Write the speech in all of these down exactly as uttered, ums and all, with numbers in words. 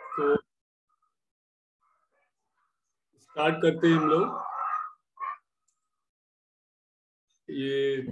तो स्टार्ट करते हैं हम लोग। ये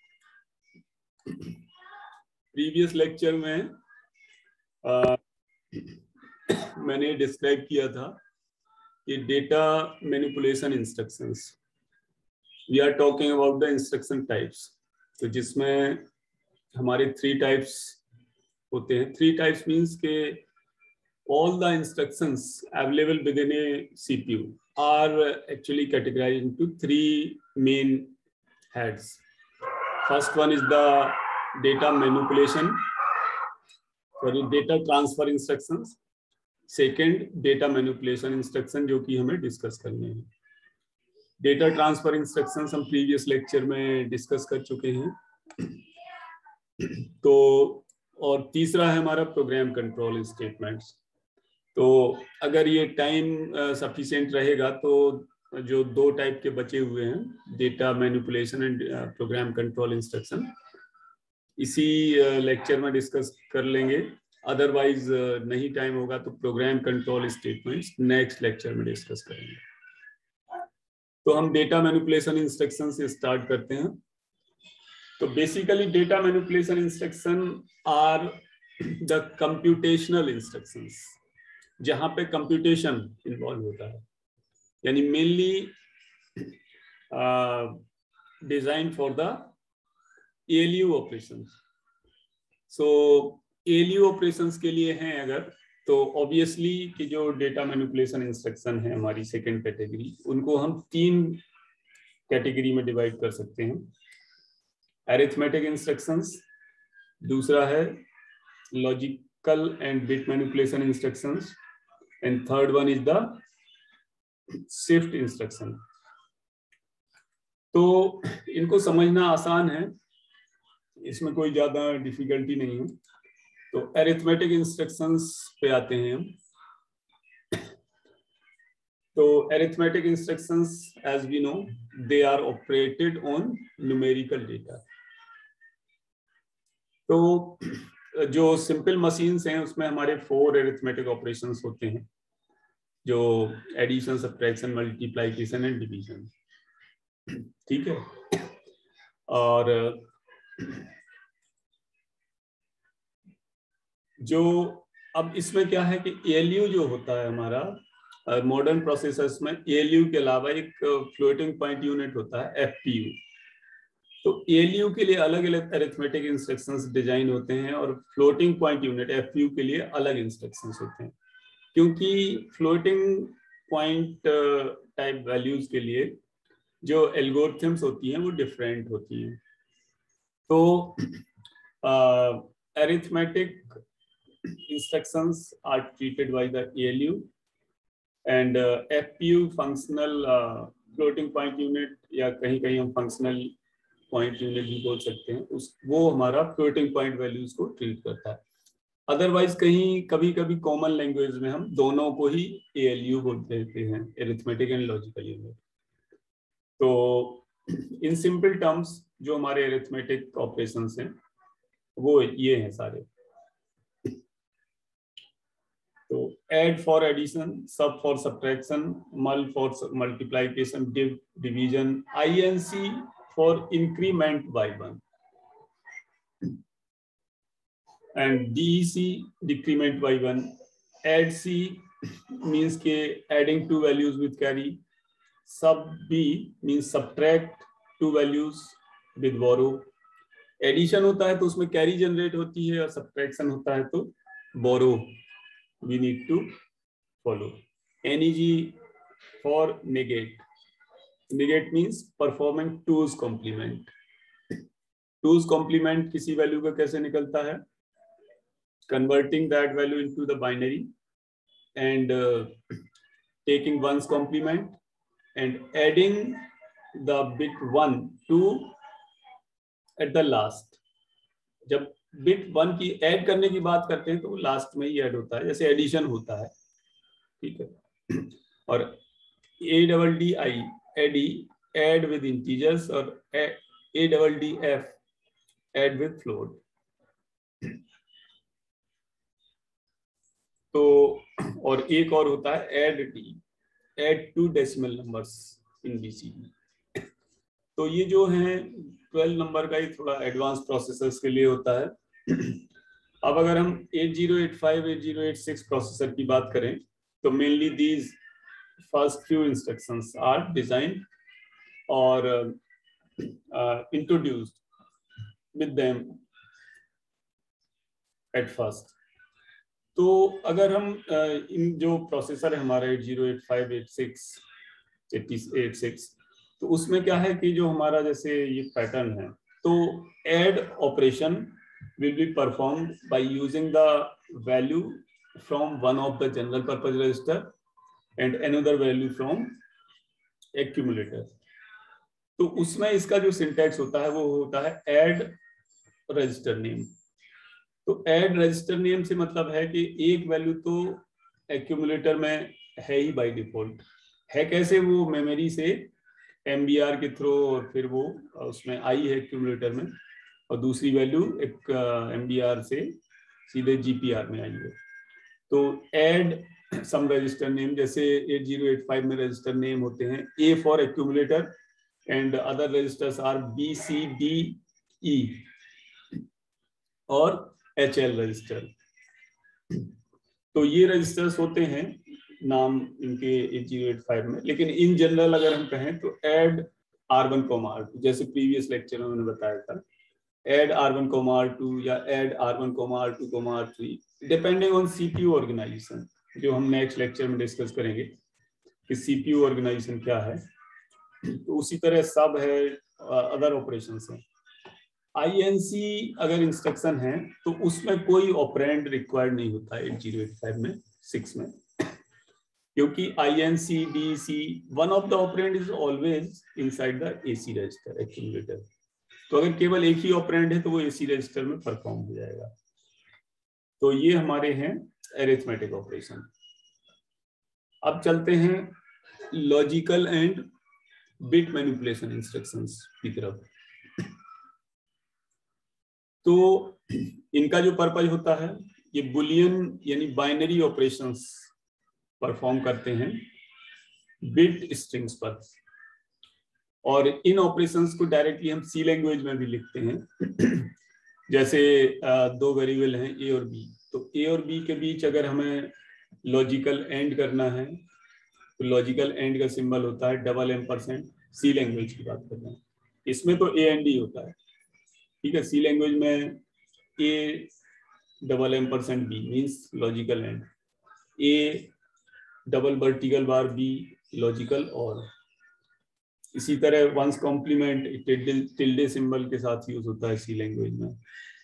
प्रीवियस लेक्चर में आ, मैंने डिस्क्राइब किया था कि data manipulation instructions, we are talking about the instruction types. तो जिसमें हमारे थ्री टाइप्स होते हैं। थ्री टाइप्स मीन्स के all the instructions available within a C P U are actually categorized into three main heads. First one is the data manipulation, sorry, data transfer instructions. Second, data manipulation instruction जो कि हमें discuss करने हैं। Data transfer instructions हम previous lecture में discuss कर चुके हैं। तो और तीसरा है हमारा प्रोग्राम कंट्रोल स्टेटमेंट्स। तो अगर ये टाइम सफिशिएंट रहेगा तो जो दो टाइप के बचे हुए हैं, data manipulation and program control instruction, इसी लेक्चर में डिस्कस कर लेंगे। अदरवाइज नहीं टाइम होगा तो program control statements next lecture में डिस्कस करेंगे। तो हम डेटा मैनिपुलेशन इंस्ट्रक्शन से स्टार्ट करते हैं। तो basically data manipulation instruction are the computational instructions, जहां पे कंप्यूटेशन इन्वॉल्व होता है, यानी mainly design for the A L U operations. So A L U operations के लिए हैं अगर, तो ऑब्वियसली कि जो डेटा मैनिपुलेशन इंस्ट्रक्शन है हमारी सेकंड कैटेगरी, उनको हम तीन कैटेगरी में डिवाइड कर सकते हैं। अरिथमेटिक इंस्ट्रक्शंस, दूसरा है logical and bit manipulation instructions, and third one is the shift instruction। तो इनको समझना आसान है, इसमें कोई ज्यादा डिफिकल्टी नहीं है। तो अरिथमेटिक इंस्ट्रक्शंस पे आते हैं हम। तो arithmetic instructions as we know they are operated on numerical data. तो जो सिंपल मशीन्स हैं उसमें हमारे फोर अरिथमेटिक ऑपरेशंस होते हैं, जो addition, subtraction, multiplication and division. ठीक है। और जो अब इसमें क्या है कि ए एल यू जो होता है हमारा मॉडर्न प्रोसेसर्स में, ए एल यू के अलावा एक फ्लोटिंग पॉइंट यूनिट होता है, एफ पी यू। तो ए एल यू के लिए अलग अलग अरिथमेटिक इंस्ट्रक्शंस डिजाइन होते हैं और floating point unit F P U के लिए अलग इंस्ट्रक्शंस होते हैं, क्योंकि फ्लोटिंग पॉइंट टाइप वैल्यूज के लिए जो एल्गोरिथम्स होती हैं वो डिफरेंट होती हैं। तो arithmetic instructions are treated by the A L U and F P U functional floating point unit, या कहीं कहीं हम फंक्शनल पॉइंट यूनिट भी बोल सकते हैं, उस वो हमारा फ्लोटिंग पॉइंट वैल्यूज को ट्रीट करता है। अदरवाइज कहीं कभी कभी कॉमन लैंग्वेज में हम दोनों को ही ए एल यू बोलते हैं, अरिथमेटिक एंड लॉजिकल यूनिट। तो इन सिंपल टर्म्स जो हमारे अरिथमेटिक ऑपरेशंस हैं वो ये हैं सारे। तो add for addition, sub for subtraction, mul for multiplication, div division, I N C for increment by one, and D E C decrement by one, add C means के adding two values with carry, sub B means subtract two values with borrow, addition होता है तो उसमें carry generate होती है और subtraction होता है तो borrow we need to follow। N E G for negate, negate means performing two's complement, two's complement किसी वैल्यू का कैसे निकलता है, converting that value into the binary and uh, taking one's complement and adding the bit one to at the last। जब bit one की add करने की बात करते हैं तो वो last में ही add होता है, जैसे addition होता है। ठीक है। और a double d i add add with integers और a double d f add with float। तो और एक और होता है add D, add two decimal numbers in BCD. तो ये जो है ट्वेल्व नंबर का, ये थोड़ा एडवांस प्रोसेसर्स के लिए होता है। अब अगर हम eight zero eight five, eight zero eight six processor की बात करें तो mainly these first few instructions are design और introduced with them at first. तो अगर हम uh, इन जो प्रोसेसर है हमारा eight zero eight five, eight six, eight six, तो उसमें क्या है कि जो हमारा जैसे ये पैटर्न है, तो add operation will be performed by using the value from one of the general purpose register and another value from accumulator। तो उसमें इसका जो सिंटैक्स होता है वो होता है ऐड रजिस्टर नेम। तो ऐड रजिस्टर नेम से मतलब है कि एक वैल्यू तो एक्यूमुलेटर में है ही बाय डिफॉल्ट, है कैसे, वो मेमोरी से एमबीआर के थ्रू और फिर वो उसमें आई है एक्यूमुलेटर में, और दूसरी वैल्यू एक एमबीआर से सीधे जीपीआर में आई है। तो ऐड सम रजिस्टर नेम, जैसे एट ज़ीरो एट फाइव में रजिस्टर नेम होते हैं A for accumulator and other registers are B C D E और एच एल रजिस्टर। तो ये रजिस्टर्स होते हैं नाम इनके एट ज़ीरो एट फाइव में। लेकिन इन जनरल अगर हम कहें तो add R one comma R two, जैसे प्रीवियस लेक्चर में मैंने बताया था, add R one comma R two या add R one comma R two comma R three, depending on CPU organisation, जो हम नेक्स्ट लेक्चर में डिस्कस करेंगे कि सीपीयू ऑर्गेनाइजेशन क्या है। तो उसी तरह सब है, अदर ऑपरेशंस हैं। आईएनसी अगर इंस्ट्रक्शन है तो उसमें कोई ऑपरेंड रिक्वायर्ड नहीं होता है एट ज़ीरो एट फाइव में, सिक्स में, क्योंकि INC DC one of the operand is always inside the AC register accumulator. तो अगर केवल एक ही ऑपरेंड है तो वो एसी रजिस्टर में परफॉर्म हो जाएगा। तो ये हमारे हैं अरिथमेटिक ऑपरेशन। अब चलते हैं logical and bit manipulation instructions की तरफ। तो इनका जो पर्पज होता है, ये बुलियन यानी बाइनरी ऑपरेशंस परफॉर्म करते हैं बिट स्ट्रिंग्स पर, और इन ऑपरेशंस को डायरेक्टली हम सी लैंग्वेज में भी लिखते हैं। जैसे दो वेरिएबल हैं ए और बी, तो ए और बी के बीच अगर हमें लॉजिकल एंड करना है तो लॉजिकल एंड का सिंबल होता है double ampersand. C language की बात कर रहे हैं, इसमें तो ए एंड डी होता है, ठीक है। सी लैंग्वेज में A double ampersand B means logical and, A double vertical bar B logical, और इसी तरह वंस कॉम्प्लीमेंट टिल्डे सिंबल के साथ यूज होता है सी लैंग्वेज में।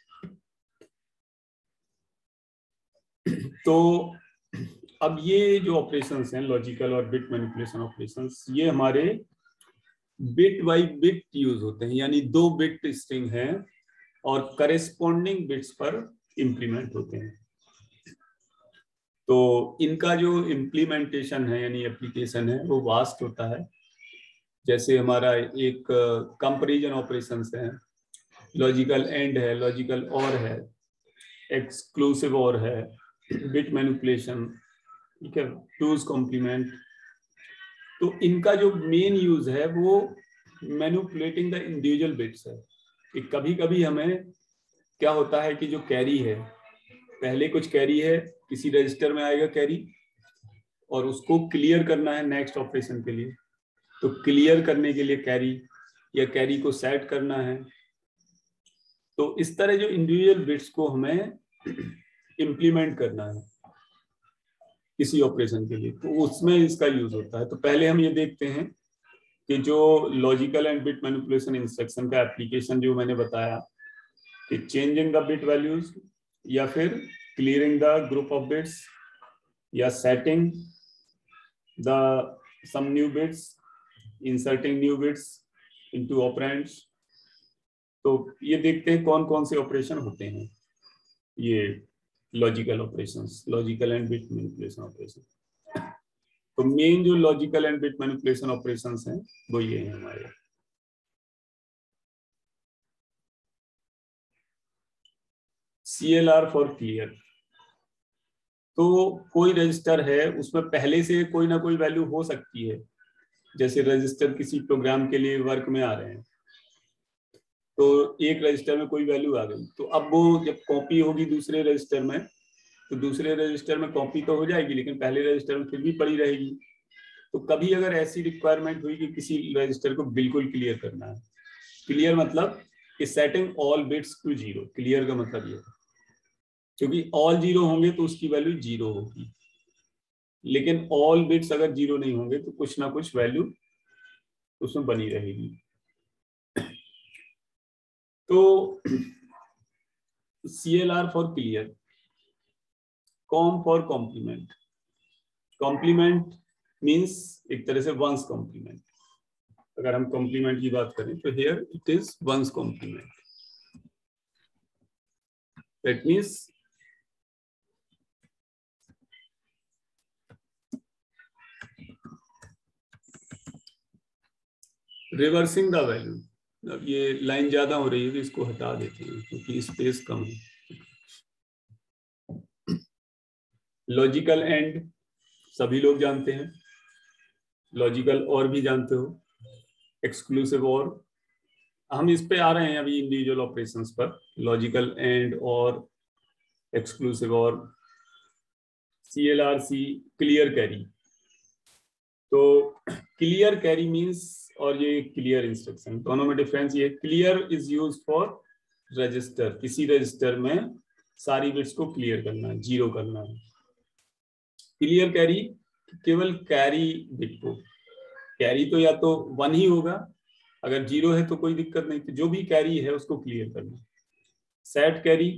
तो अब ये जो ऑपरेशंस हैं लॉजिकल और बिट मैनिपुलेशन ऑपरेशंस, ये हमारे बिट बाय बिट यूज होते हैं, यानी दो बिट स्ट्रिंग है और करेस्पॉन्डिंग बिट्स पर इंप्लीमेंट होते हैं। तो इनका जो इम्प्लीमेंटेशन है यानी एप्लीकेशन है वो वास्ट होता है। जैसे हमारा एक कंपैरिजन ऑपरेशंस है, लॉजिकल एंड है, लॉजिकल और है, एक्सक्लूसिव और है, बिट मैनिपुलेशन, ठीक है, टूज कॉम्प्लीमेंट। तो इनका जो मेन यूज है वो मैनिपुलेटिंग द इंडिविजुअल बिट्स है। कि कभी कभी हमें क्या होता है कि जो कैरी है, पहले कुछ कैरी है, किसी रजिस्टर में आएगा कैरी, और उसको क्लियर करना है नेक्स्ट ऑपरेशन के लिए। तो क्लियर करने के लिए कैरी या कैरी को सेट करना है। तो इस तरह जो इंडिविजुअल बिट्स को हमें इंप्लीमेंट करना है किसी ऑपरेशन के लिए, तो उसमें इसका यूज होता है। तो पहले हम ये देखते हैं कि जो logical and bit manipulation instruction का एप्लीकेशन जो मैंने बताया कि चेंजिंग द बिट वैल्यूज, या फिर clearing the group of bits, या setting the some new bits, inserting new bits into operands. तो ये देखते हैं कौन कौन से ऑपरेशन होते हैं ये logical operations, logical and bit manipulation operation. तो मेन जो logical and bit manipulation operations हैं वो ये हैं हमारे। C L R for clear. तो कोई रजिस्टर है उसमें पहले से कोई ना कोई वैल्यू हो सकती है, जैसे रजिस्टर किसी प्रोग्राम के लिए वर्क में आ रहे हैं, तो एक रजिस्टर में कोई वैल्यू आ गई, तो अब वो जब कॉपी होगी दूसरे रजिस्टर में, तो दूसरे रजिस्टर में कॉपी तो हो जाएगी, लेकिन पहले रजिस्टर में फिर भी पड़ी रहेगी। तो कभी अगर ऐसी रिक्वायरमेंट हुई कि किसी रजिस्टर को बिल्कुल क्लियर करना है, क्लियर मतलब setting all bits to zero, clear का मतलब ये है, क्योंकि ऑल जीरो होंगे तो उसकी वैल्यू जीरो होगी, लेकिन ऑल बिट्स अगर जीरो नहीं होंगे तो कुछ ना कुछ वैल्यू उसमें बनी रहेगी। तो C L R for clear, com for complement. Complement means एक तरह से वंस कॉम्प्लीमेंट, अगर हम कॉम्प्लीमेंट की बात करें तो here it is one's complement, that means reversing the value. अब ये लाइन ज्यादा हो रही है तो इसको हटा देते हैं क्योंकि स्पेस कम है। लॉजिकल एंड सभी लोग जानते हैं, लॉजिकल और भी जानते हो, एक्सक्लूसिव और, हम इस पे आ रहे हैं अभी इंडिविजुअल ऑपरेशंस पर, लॉजिकल एंड और exclusive or, C L R C clear carry. तो क्लियर कैरी मीन्स, और ये क्लियर इंस्ट्रक्शन, दोनों में डिफरेंस ये, clear is use for register, किसी रजिस्टर में सारी बिट्स को क्लियर करना है, जीरो करना है। क्लियर कैरी केवल कैरी बिट को, कैरी तो या तो वन ही होगा, अगर जीरो है तो कोई दिक्कत नहीं, तो जो भी कैरी है उसको क्लियर करना। Set carry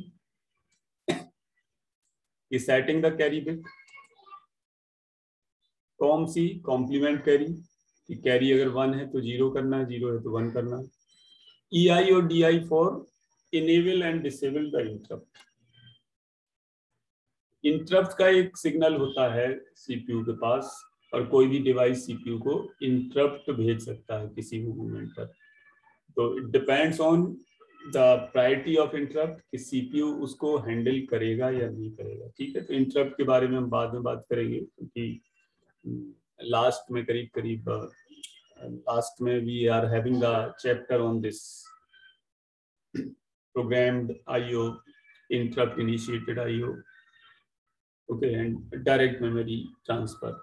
is setting the carry bit. Com C complement carry, कि कैरी अगर वन है तो जीरो करना है, जीरो है तो वन करना है। ई आई और D I for enable and disable the interrupt. Interrupt का एक सिग्नल होता है सीपीयू के पास, और कोई भी डिवाइस सीपीयू को इंटरप्ट भेज सकता है किसी भी मूवमेंट पर। तो it depends on the priority of interrupt कि सीपीयू उसको हैंडल करेगा या नहीं करेगा। ठीक है, तो इंटरप्ट के बारे में हम बाद में बात करेंगे, क्योंकि लास्ट में करीब करीब लास्ट में we are having the chapter on this programmed IO, interrupt initiated IO, okay, and direct memory transfer,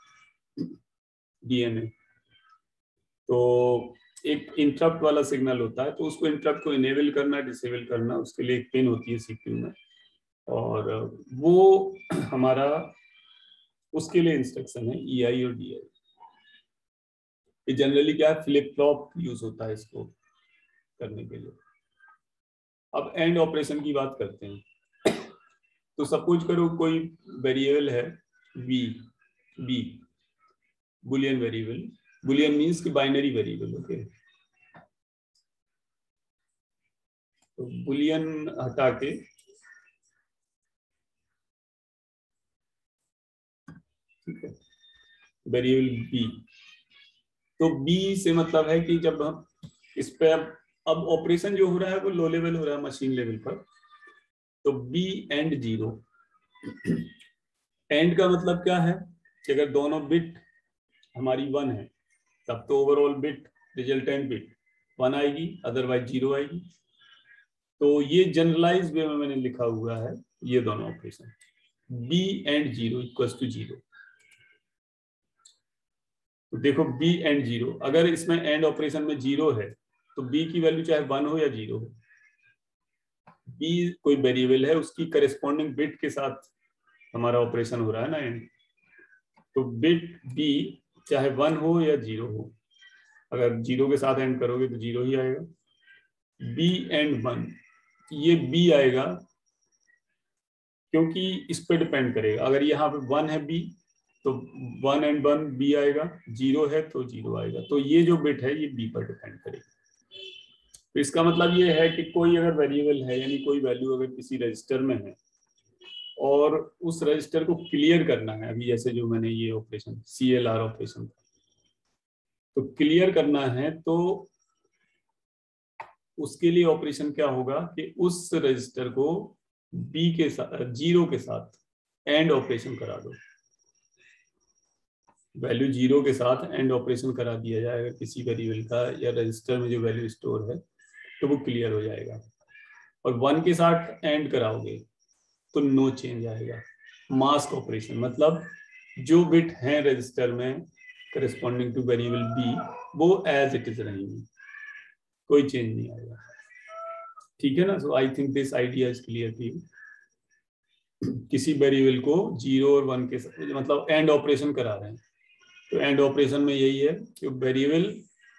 DMA. तो एक इंटरप्ट वाला सिग्नल होता है, तो उसको इंटरप्ट को इनेबल करना, डिसेबल करना, उसके लिए एक पिन होती है सीपीयू में, और वो हमारा उसके लिए इंस्ट्रक्शन है ई आई और डी आई। ये जनरली क्या है, फ्लिप फ्लॉप यूज होता है इसको करने के लिए। अब एंड ऑपरेशन की बात करते हैं। तो सपोज करो कोई वेरिएबल है B, B boolean variable, boolean means कि बाइनरी वेरिएबल, ओके। तो बुलियन हटा के वेरिएबल बी, तो बी से मतलब है कि जब हम इस पे अब अब ऑपरेशन जो हो रहा है वो लो लेवल हो रहा है, मशीन लेवल पर। तो बी एंड जीरो, एंड का मतलब क्या है कि अगर दोनों बिट हमारी वन है तब तो overall bit, resultant bit one आएगी, अदरवाइज जीरो आएगी। तो ये जनरलाइज वे में मैंने लिखा हुआ है ये दोनों operation, B and zero equals to zero. तो देखो बी एंड जीरो, अगर इसमें एंड ऑपरेशन में जीरो है तो बी की वैल्यू चाहे वन हो या जीरो हो, बी कोई वेरिएबल है, उसकी करेस्पॉन्डिंग बिट के साथ हमारा ऑपरेशन हो रहा है ना एंड। तो बिट बी चाहे वन हो या जीरो हो, अगर जीरो के साथ एंड करोगे तो जीरो ही आएगा। बी एंड वन, ये बी आएगा क्योंकि इस पे डिपेंड करेगा, अगर यहाँ पे वन है बी तो वन एंड वन बी आएगा, जीरो है तो जीरो आएगा। तो ये जो बिट है ये बी पर डिपेंड करेगा। तो इसका मतलब ये है कि कोई अगर वेरिएबल है, यानी कोई वैल्यू अगर किसी रजिस्टर में है और उस रजिस्टर को क्लियर करना है, अभी जैसे जो मैंने ये operation C L R operation, तो क्लियर करना है, तो उसके लिए ऑपरेशन क्या होगा कि उस रजिस्टर को बी के साथ, जीरो के साथ एंड ऑपरेशन करा दो, वैल्यू जीरो के साथ एंड ऑपरेशन करा दिया जाएगा किसी वेरिएबल का या रजिस्टर में जो वैल्यू स्टोर है, तो वो क्लियर हो जाएगा। और वन के साथ एंड कराओगे तो नो चेंज आएगा। मास्क ऑपरेशन मतलब जो बिट हैं रजिस्टर में करस्पॉन्डिंग टू वेरिएबल बी वो एज इट इज रहेंगी, कोई चेंज नहीं आएगा। ठीक है ना? So I think this idea is clear to you. किसी वेरिएबल को जीरो और वन के साथ मतलब एंड ऑपरेशन करा रहे हैं, तो एंड ऑपरेशन में यही है कि वेरिएबल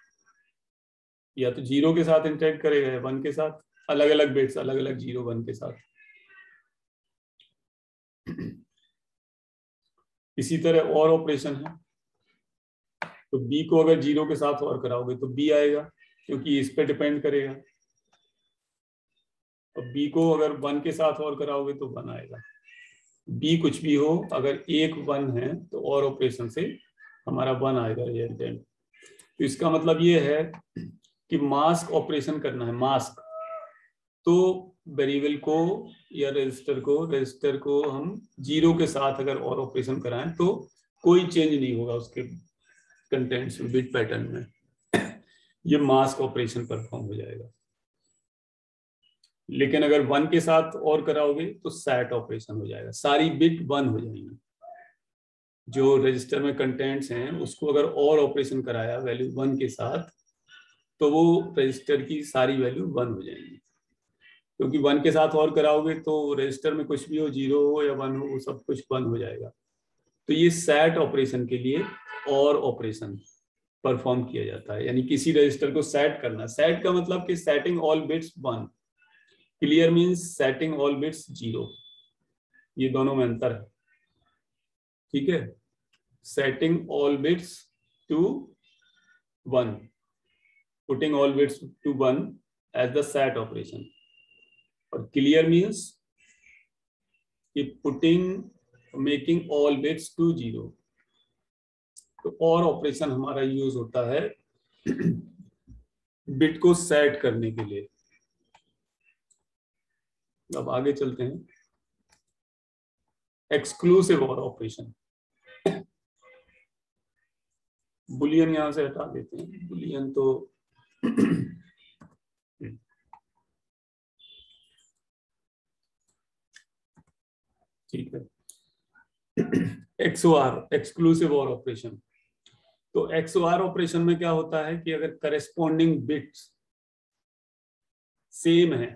या तो जीरो के साथ इंटरेक्ट करेगा या वन के साथ, अलग अलग बिट्स अलग अलग जीरो वन के साथ। इसी तरह और ऑपरेशन है, तो बी को अगर जीरो के साथ और कराओगे तो बी आएगा क्योंकि इस पे डिपेंड करेगा। और बी को अगर वन के साथ और कराओगे तो वन आएगा। बी कुछ भी हो, अगर एक वन है तो और ऑपरेशन से हमारा वन आएगा रिजल्टेंट। तो इसका मतलब ये है कि मास्क ऑपरेशन करना है। मास्क तो वेरिएबल को या रजिस्टर को रजिस्टर को हम जीरो के साथ अगर और ऑपरेशन कराएं तो कोई चेंज नहीं होगा उसके कंटेंट्स में, बिट पैटर्न में। ये मास्क ऑपरेशन परफॉर्म हो जाएगा। लेकिन अगर वन के साथ और कराओगे तो सैट ऑपरेशन हो जाएगा, सारी बिट वन हो जाएंगी। जो रजिस्टर में कंटेंट्स हैं उसको अगर और ऑपरेशन कराया वैल्यू वन के साथ तो वो रजिस्टर की सारी वैल्यू वन हो जाएंगी, क्योंकि वन के साथ और कराओगे तो रजिस्टर में कुछ भी हो, जीरो हो या वन हो, वो सब कुछ वन हो जाएगा। तो ये सैट ऑपरेशन के लिए और ऑपरेशन परफॉर्म किया जाता है, यानी किसी रजिस्टर को सेट करना। सेट का मतलब कि setting all bits one, clear means setting all bits zero. ये दोनों में अंतर है, ठीक है? Setting all bits to one, putting all bits to one as the set operation. और क्लियर मींस कि putting making all bits to zero. तो और ऑपरेशन हमारा यूज होता है बिट को सेट करने के लिए। अब आगे चलते हैं। एक्सक्लूसिव और ऑपरेशन, बुलियन यहां से हटा देते हैं, बुलियन तो ठीक है। XOR, exclusive or operation. तो एक्सओआर ऑपरेशन में क्या होता है कि अगर करेस्पॉन्डिंग बिट्स सेम है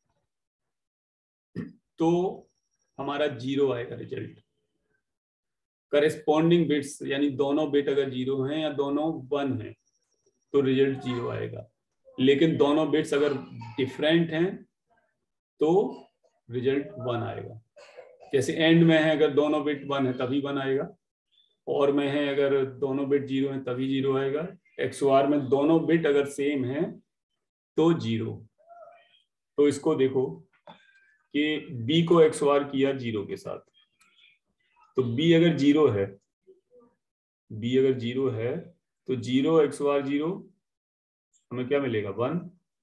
तो हमारा जीरो आएगा रिजल्ट। करेस्पॉन्डिंग बिट्स यानी दोनों बिट अगर जीरो हैं या दोनों वन हैं तो रिजल्ट जीरो आएगा। लेकिन दोनों बिट्स अगर डिफरेंट हैं तो रिजल्ट वन आएगा। जैसे एंड में है अगर दोनों बिट वन है तभी वन आएगा, और में है अगर दोनों बिट जीरो है तभी जीरो आएगा। एक्सओआर में दोनों बिट अगर सेम है तो जीरो। तो इसको देखो कि बी को एक्सओआर किया जीरो के साथ, तो बी अगर जीरो है बी अगर जीरो है तो जीरो एक्सओआर जीरो हमें क्या मिलेगा? वन।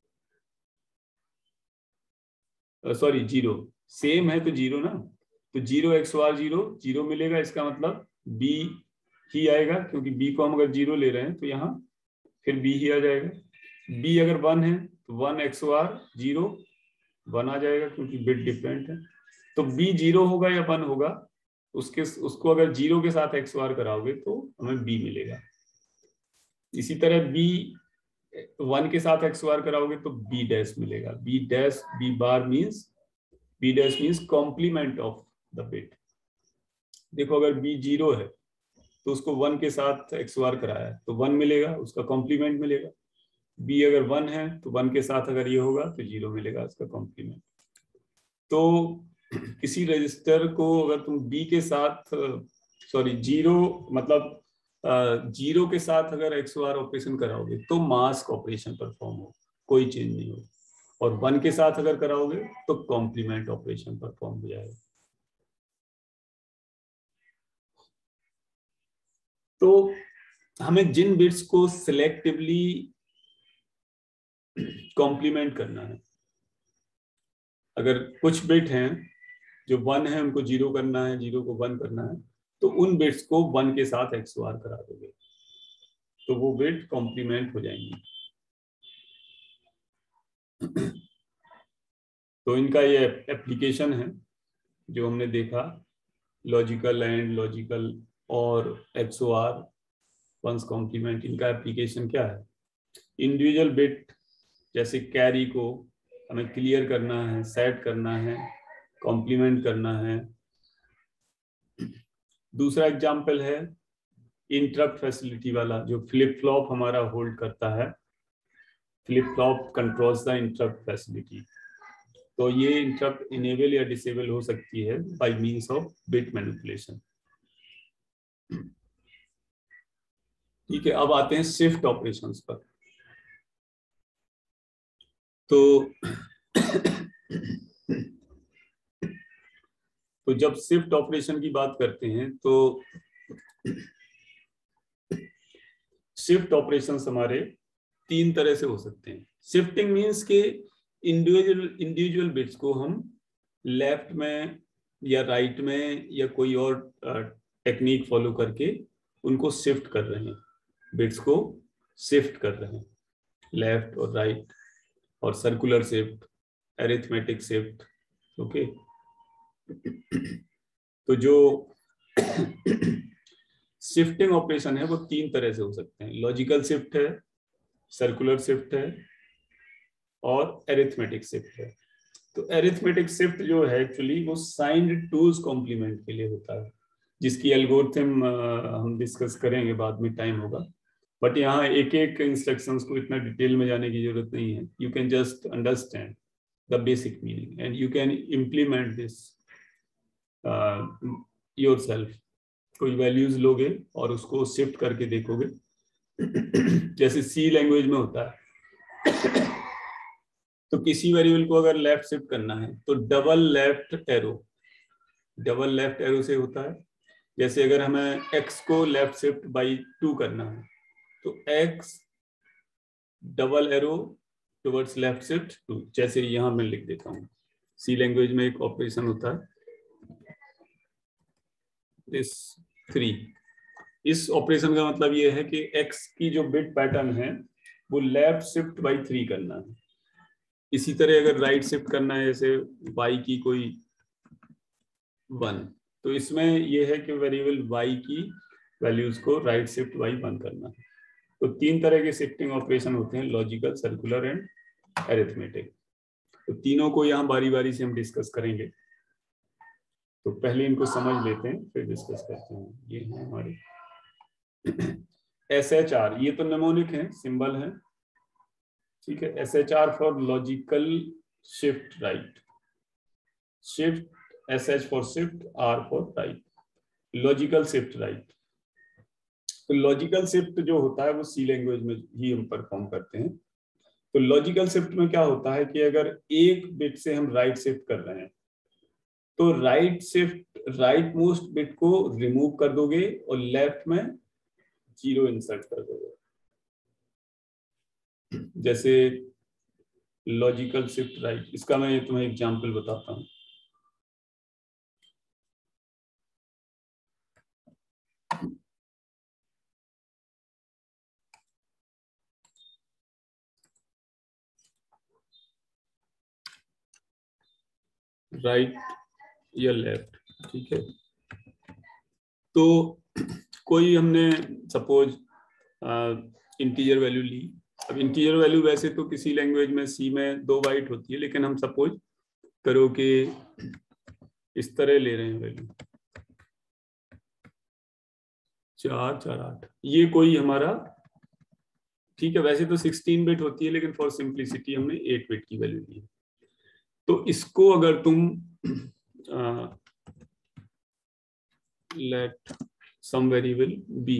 सॉरी जीरो सेम है तो जीरो ना, तो जीरो एक्सओआर जीरो जीरो मिलेगा। इसका मतलब बी ही आएगा, क्योंकि बी को हम अगर जीरो ले रहे हैं तो यहाँ फिर बी ही आ जाएगा। बी अगर वन है तो वन एक्सओआर जीरो वन आ जाएगा, क्योंकि बिट डिफरेंट है। तो बी जीरो होगा या वन होगा, उसके उसको अगर जीरो के साथ एक्सओआर कराओगे तो हमें बी मिलेगा। इसी तरह बी वन के साथ एक्सओआर कराओगे तो बी डैश मिलेगा। B dash B bar means B dash means complement of the bit. देखो अगर बी जीरो है तो उसको वन के साथ एक्सओआर कराया है तो वन मिलेगा, उसका कॉम्प्लीमेंट मिलेगा। बी अगर वन है तो वन के साथ अगर ये होगा तो जीरो मिलेगा, उसका कॉम्प्लीमेंट। तो किसी रजिस्टर को अगर तुम बी के साथ सॉरी जीरो मतलब जीरो के साथ अगर एक्सओआर ऑपरेशन कराओगे तो मास्क ऑपरेशन परफॉर्म हो, कोई चेंज नहीं हो। और वन के साथ अगर कराओगे तो कॉम्प्लीमेंट ऑपरेशन परफॉर्म हो जाएगा। तो हमें जिन बिट्स को सिलेक्टिवली कॉम्प्लीमेंट करना है, अगर कुछ बिट हैं जो वन है उनको जीरो करना है, जीरो को वन करना है, तो उन बिट्स को वन के साथ एक्सओआर करा दोगे तो वो बिट कॉम्प्लीमेंट हो जाएंगी। तो इनका ये एप्लीकेशन है जो हमने देखा, logical and, logical or XOR, one's complement. इनका एप्लीकेशन क्या है? इंडिविजुअल बिट जैसे कैरी को हमें क्लियर करना है, सेट करना है, कॉम्प्लीमेंट करना है। दूसरा एग्जाम्पल है इंटरप्ट फैसिलिटी वाला, जो फ्लिप फ्लॉप हमारा होल्ड करता है। Flip flop controls the interrupt facility. तो ये इंटरप्ट इनेबल या डिसेबल हो सकती है by means of bit manipulation. ठीक है, अब आते हैं शिफ्ट ऑपरेशंस पर। तो तो जब शिफ्ट ऑपरेशन की बात करते हैं तो शिफ्ट ऑपरेशंस हमारे तीन तरह से हो सकते हैं। शिफ्टिंग मींस के इंडिविजुअल इंडिविजुअल बिट्स को हम लेफ्ट में या राइट में या कोई और टेक्निक फॉलो करके उनको शिफ्ट कर रहे हैं, बिट्स को शिफ्ट कर रहे हैं, लेफ्ट और राइट, और circular shift, arithmetic shift. Okay, तो जो शिफ्टिंग ऑपरेशन है वो तीन तरह से हो सकते हैं। लॉजिकल शिफ्ट है, सर्कुलर शिफ्ट है और अरिथमेटिक शिफ्ट है। तो अरिथमेटिक शिफ्ट जो है एक्चुअली वो साइंड टूज कॉम्प्लीमेंट के लिए होता है, जिसकी एल्गोरिथम हम डिस्कस करेंगे बाद में, टाइम होगा। बट यहाँ एक एक इंस्ट्रक्शंस को इतना डिटेल में जाने की जरूरत नहीं है। You can just understand the basic meaning and you can implement this yourself. कोई वैल्यूज लोगे और उसको शिफ्ट करके देखोगे। जैसे सी लैंग्वेज में होता है, तो किसी वेरिएबल को अगर लेफ्ट शिफ्ट करना है तो double left arrow, double left arrow से होता है। जैसे अगर हमें x को लेफ्ट शिफ्ट बाई टू करना है तो x double arrow towards left shift two, जैसे यहां मैं लिख देता हूं। सी लैंग्वेज में एक ऑपरेशन होता है दिस थ्री। इस ऑपरेशन का मतलब ये है कि x की जो बिट पैटर्न है वो लेफ्ट शिफ्ट बाई थ्री करना है। इसी तरह अगर राइट शिफ्ट करना है, जैसे y की कोई वन, तो इसमें यह है कि वेरिएबल y की वैल्यूज को राइट शिफ्ट बाई वन करना है। तो तीन तरह के शिफ्टिंग ऑपरेशन होते हैं, लॉजिकल, सर्कुलर एंड अरिथमेटिक। तो तीनों को यहाँ बारी बारी से हम डिस्कस करेंगे। तो पहले इनको समझ लेते हैं फिर डिस्कस करते हैं। ये है हमारे एस एच आर, ये तो नेमोनिक है, सिंबल है। ठीक है, S H R for logical shift right, shift S H for shift, R for right, logical shift right. तो लॉजिकल शिफ्ट जो होता है वो सी लैंग्वेज में ही हम परफॉर्म करते हैं। तो लॉजिकल शिफ्ट में क्या होता है कि अगर एक बिट से हम राइट शिफ्ट कर रहे हैं तो right shift, right most bit को रिमूव कर दोगे और लेफ्ट में जीरो इंसर्ट कर दोगे। जैसे लॉजिकल शिफ्ट राइट, इसका मैं तुम्हें एग्जांपल बताता हूं। राइट या लेफ्ट, ठीक है। तो कोई हमने सपोज इंटीजर वैल्यू ली। अब इंटीजर वैल्यू वैसे तो किसी लैंग्वेज में सी में दो बाइट होती है, लेकिन हम सपोज करो कि इस तरह ले रहे हैं वैल्यू चार चार आठ, ये कोई हमारा, ठीक है, वैसे तो सिक्सटीन बिट होती है लेकिन फॉर सिंप्लिसिटी हमने एट बिट की वैल्यू ली है। तो इसको अगर तुम let some variable B,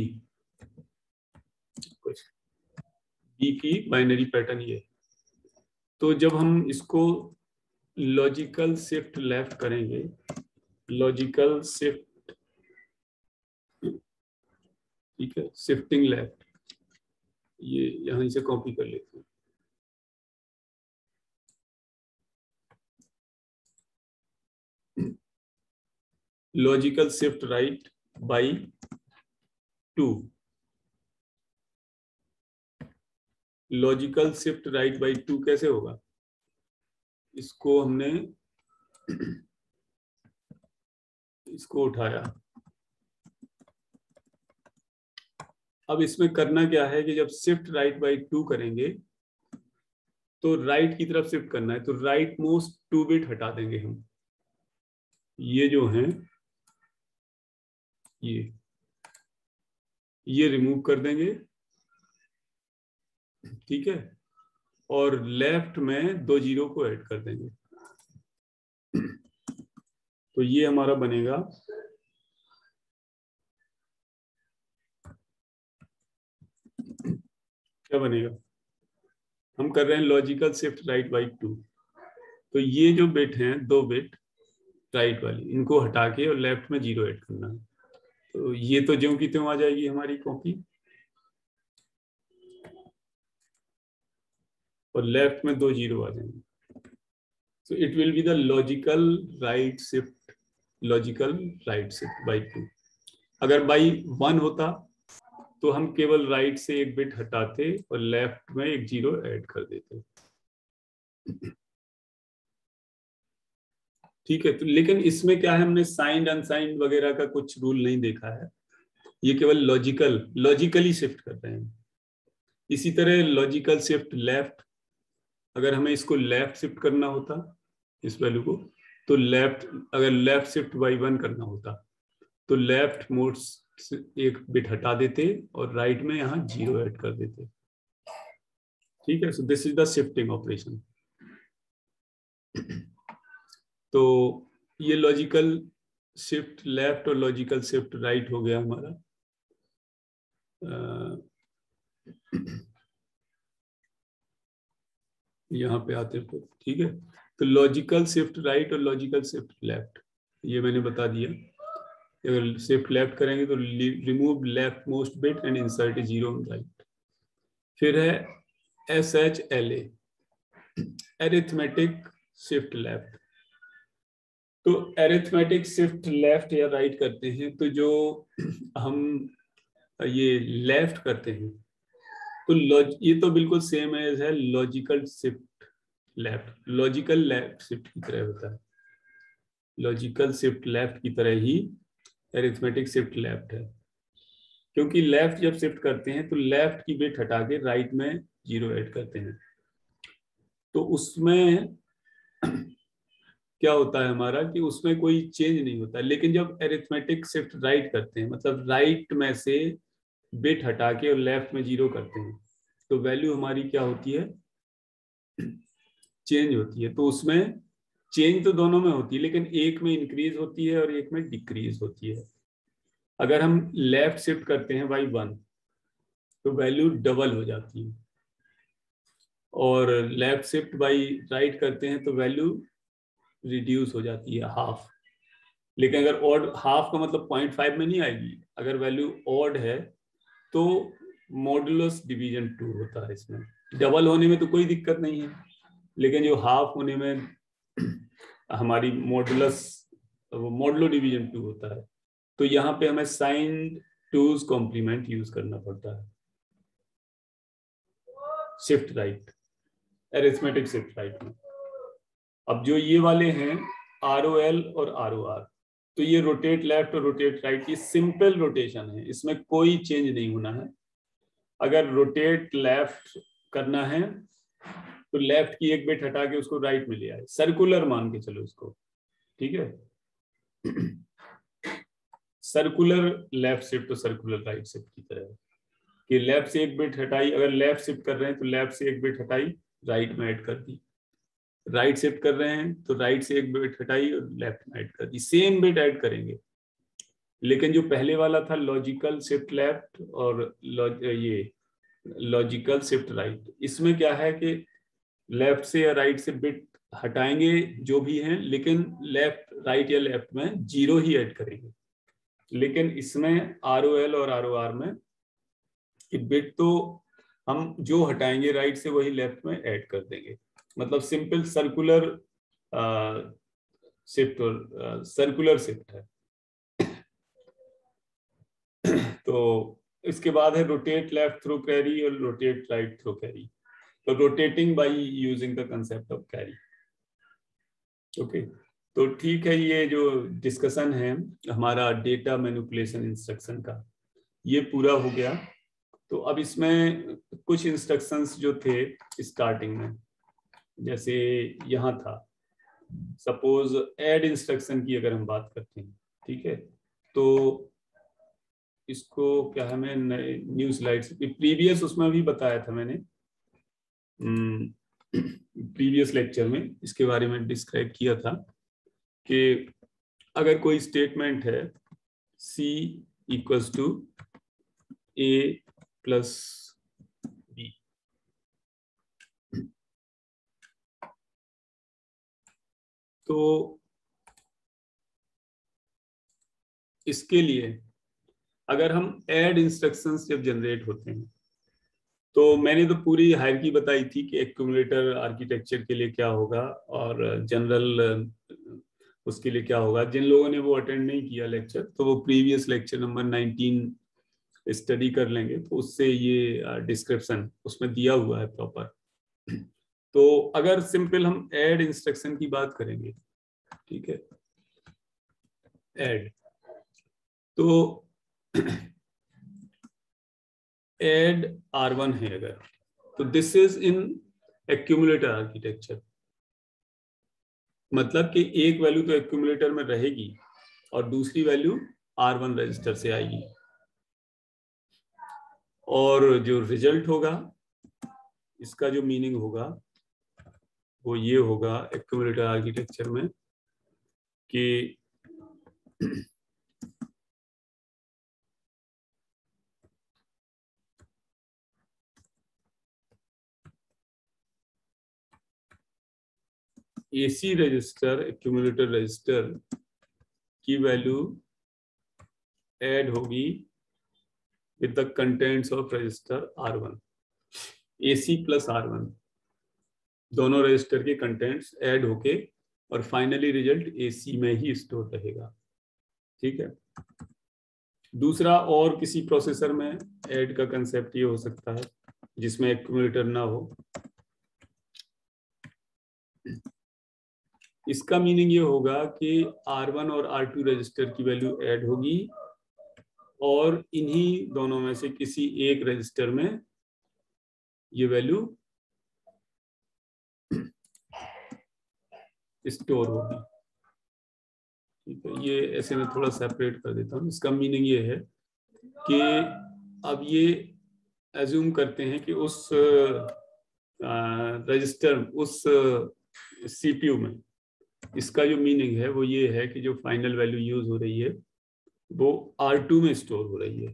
B की बाइनरी पैटर्न ये, तो जब हम इसको लॉजिकल शिफ्ट लेफ्ट करेंगे, लॉजिकल शिफ्ट, ठीक है, शिफ्टिंग लेफ्ट, ये यहां से कॉपी कर लेते हैं। Logical shift right by two, logical shift right by two कैसे होगा? इसको हमने इसको उठाया। अब इसमें करना क्या है कि जब शिफ्ट राइट बाई टू करेंगे तो राइट की तरफ शिफ्ट करना है, तो राइट मोस्ट टू बिट हटा देंगे हम, ये जो हैं ये ये रिमूव कर देंगे, ठीक है, और लेफ्ट में दो जीरो को ऐड कर देंगे। तो ये हमारा बनेगा क्या बनेगा? हम कर रहे हैं logical shift right by two, तो ये जो बिट हैं दो बिट राइट वाली, इनको हटा के और लेफ्ट में जीरो ऐड करना है। तो ये तो ज्यों की त्यों आ जाएगी हमारी कॉपी, और लेफ्ट में दो जीरो आ जाएंगे। So it will be the logical right shift, logical right shift by two. अगर बाई वन होता तो हम केवल राइट से एक बिट हटाते और लेफ्ट में एक जीरो ऐड कर देते, ठीक है। तो लेकिन इसमें क्या है, हमने साइंड अनसाइंड वगैरह का कुछ रूल नहीं देखा है, ये केवल लॉजिकल लॉजिकली शिफ्ट कर रहे हैं। इसी तरह लॉजिकल शिफ्ट लेफ्ट, अगर हमें इसको लेफ्ट शिफ्ट करना होता इस वैल्यू को, तो लेफ्ट, अगर लेफ्ट शिफ्ट बाई वन करना होता तो लेफ्ट मोड से एक बिट हटा देते और राइट में यहाँ जीरो ऐड कर देते, ठीक है। So this is the shifting operation. तो ये लॉजिकल शिफ्ट लेफ्ट और लॉजिकल शिफ्ट राइट हो गया हमारा। यहाँ पे आते हैं, ठीक है। तो लॉजिकल शिफ्ट राइट और लॉजिकल शिफ्ट लेफ्ट ये मैंने बता दिया। अगर शिफ्ट लेफ्ट करेंगे तो remove left most bit and insert zero on right. फिर है S H L A, arithmetic shift left. तो एरिथमेटिक शिफ्ट लेफ्ट या राइट करते हैं, तो जो हम ये लेफ्ट करते हैं तो लॉज ये तो बिल्कुल सेम एज है logical shift left, logical left shift की तरह होता है, लॉजिकल शिफ्ट लेफ्ट की तरह ही एरिथमेटिक शिफ्ट लेफ्ट है। क्योंकि लेफ्ट जब शिफ्ट करते हैं तो लेफ्ट की बिट हटा के राइट में जीरो ऐड करते हैं, तो उसमें क्या होता है हमारा कि उसमें कोई चेंज नहीं होता। लेकिन जब एरिथमेटिक शिफ्ट राइट करते हैं, मतलब राइट में से बिट हटा के और लेफ्ट में जीरो करते हैं, तो वैल्यू हमारी क्या होती है, चेंज होती है। तो उसमें चेंज तो दोनों में होती है, लेकिन एक में इंक्रीज होती है और एक में डिक्रीज होती है। अगर हम लेफ्ट शिफ्ट करते हैं बाई वन तो वैल्यू डबल हो जाती है, और लेफ्ट शिफ्ट बाई राइट करते हैं तो वैल्यू रिड्यूस हो जाती है, हाफ। लेकिन अगर ऑड, हाफ का मतलब पॉइंट फाइव में नहीं आएगी, अगर वैल्यू ऑड है तो मॉडुलस डिवीजन टू होता है। इसमें डबल होने में तो कोई दिक्कत नहीं है, लेकिन जो हाफ होने में हमारी मॉडुलस, मॉडुलो डिवीजन टू होता है। तो यहाँ पे हमें साइन टूज कॉम्प्लीमेंट यूज करना पड़ता है shift right, arithmetic shift right में। अब जो ये वाले हैं आर ओ एल और आर ओ आर, तो ये रोटेट लेफ्ट और रोटेट राइट, ये सिंपल रोटेशन है, इसमें कोई चेंज नहीं होना है। अगर रोटेट लेफ्ट करना है तो लेफ्ट की एक बिट हटा के उसको राइट में ले आए, सर्कुलर मान के चलो इसको, ठीक है। सर्कुलर लेफ्ट शिफ्ट तो सर्कुलर राइट शिफ्ट की तरह है कि लेफ्ट से एक बिट हटाई, अगर लेफ्ट शिफ्ट कर रहे हैं तो लेफ्ट से एक बिट हटाई, राइट में ऐड कर दी। राइट शिफ्ट कर रहे हैं तो राइट से एक बिट हटाई और लेफ्ट में ऐड कर दी, सेम बिट ऐड करेंगे। लेकिन जो पहले वाला था लॉजिकल शिफ्ट लेफ्ट और ये लॉजिकल शिफ्ट राइट, इसमें क्या है कि लेफ्ट से या राइट से बिट हटाएंगे जो भी हैं, लेकिन लेफ्ट राइट या लेफ्ट में जीरो ही ऐड करेंगे। लेकिन इसमें आर ओ एल और आर ओ आर में कि बिट तो हम जो हटाएंगे राइट से वही लेफ्ट में ऐड कर देंगे, मतलब सिंपल सर्कुलर शिफ्ट और सर्कुलर शिफ्ट है। तो इसके बाद है रोटेट लेफ्ट थ्रू कैरी और रोटेट राइट थ्रू कैरी। तो rotating by using the concept of carry. Okay, तो ठीक है, ये जो डिस्कशन है हमारा डेटा मैनिपुलेशन इंस्ट्रक्शन का, ये पूरा हो गया। तो अब इसमें कुछ इंस्ट्रक्शंस जो थे स्टार्टिंग में, जैसे यहाँ था सपोज ऐड इंस्ट्रक्शन की अगर हम बात करते हैं, ठीक है, तो इसको क्या है, मैं न्यू स्लाइड्स प्रीवियस उसमें भी बताया था मैंने, प्रीवियस लेक्चर में इसके बारे में डिस्क्राइब किया था कि अगर कोई स्टेटमेंट है C equals to A plus B, तो इसके लिए अगर हम ऐड इंस्ट्रक्शंस जब जनरेट होते हैं, तो मैंने तो पूरी हायरार्की बताई थी कि एक्यूमुलेटर आर्किटेक्चर के लिए क्या होगा और जनरल उसके लिए क्या होगा। जिन लोगों ने वो अटेंड नहीं किया लेक्चर, तो वो previous lecture number nineteen study कर लेंगे, तो उससे ये डिस्क्रिप्शन उसमें दिया हुआ है प्रॉपर। तो अगर सिंपल हम ऐड इंस्ट्रक्शन की बात करेंगे, ठीक है, ऐड, तो ऐड आर वन है अगर, तो this is in accumulator architecture, मतलब कि एक वैल्यू तो एक्यूमुलेटर में रहेगी और दूसरी वैल्यू आर वन रजिस्टर से आएगी, और जो रिजल्ट होगा इसका जो मीनिंग होगा वो ये होगा एक्यूमुलेटर आर्किटेक्चर में कि एसी रजिस्टर एक्यूमुलेटर रजिस्टर की वैल्यू ऐड होगी with the contents of register R one, AC plus R one दोनों रजिस्टर के कंटेंट्स ऐड होके और फाइनली रिजल्ट एसी में ही स्टोर रहेगा, ठीक है। दूसरा, और किसी प्रोसेसर में ऐड का कंसेप्ट ये हो सकता है जिसमें एक्यूमुलेटर ना हो। इसका मीनिंग ये होगा कि आर वन और आर टू रजिस्टर की वैल्यू ऐड होगी और इन्हीं दोनों में से किसी एक रजिस्टर में ये वैल्यू स्टोर होगी, ठीक है। ये ऐसे मैं थोड़ा सेपरेट कर देता हूँ। इसका मीनिंग ये है कि अब ये एज्यूम करते हैं कि उस रजिस्टर उस सीपीयू में, इसका जो मीनिंग है वो ये है कि जो फाइनल वैल्यू यूज हो रही है वो आर टू में स्टोर हो रही है।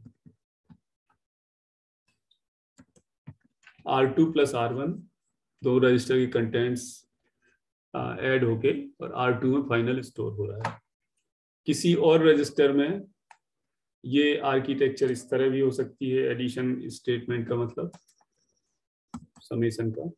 R two plus R one दो रजिस्टर के कंटेंट्स ऐड होके और आर टू में फाइनल स्टोर हो रहा है। किसी और रजिस्टर में ये आर्किटेक्चर इस तरह भी हो सकती है, एडिशन स्टेटमेंट का मतलब समेशन का,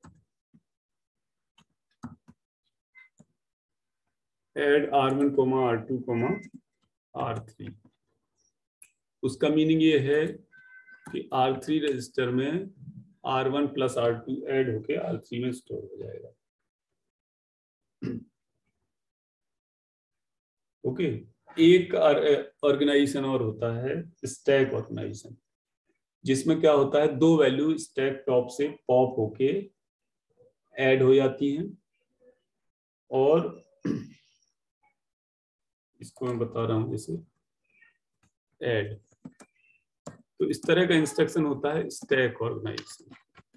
add R one comma R two comma R three. उसका मीनिंग ये है कि आर थ्री रजिस्टर में R one plus R two add होके आर थ्री में स्टोर हो जाएगा, ओके। एक ऑर्गेनाइजेशन और होता है स्टैक ऑर्गेनाइजेशन, जिसमें क्या होता है दो वैल्यू स्टैक टॉप से पॉप होके ऐड हो जाती हैं, और इसको मैं बता रहा हूं जैसे ऐड, तो इस तरह का इंस्ट्रक्शन होता है स्टैक ऑर्गेनाइजेशन।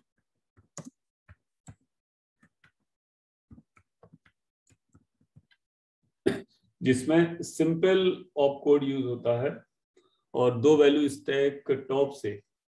जिसमें सिंपल ऑप कोड यूज होता है और दो वैल्यू स्टैक टॉप से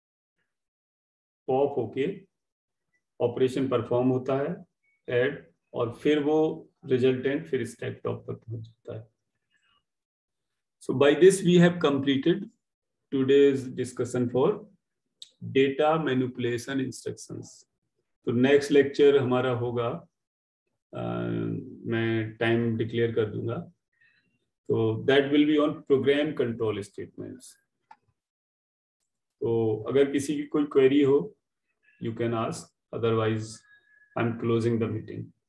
पॉप होके ऑपरेशन परफॉर्म होता है ऐड, और फिर वो रिजल्टेंट फिर स्टैक टॉप पर पहुंच जाता है। So by this we have completed today's discussion for data manipulation instructions. तो नेक्स्ट लेक्चर हमारा होगा, uh, मैं टाइम डिक्लेयर कर दूंगा, तो that will be on program control statements. तो अगर किसी की कोई क्वेरी हो, you can ask, otherwise I am closing the meeting.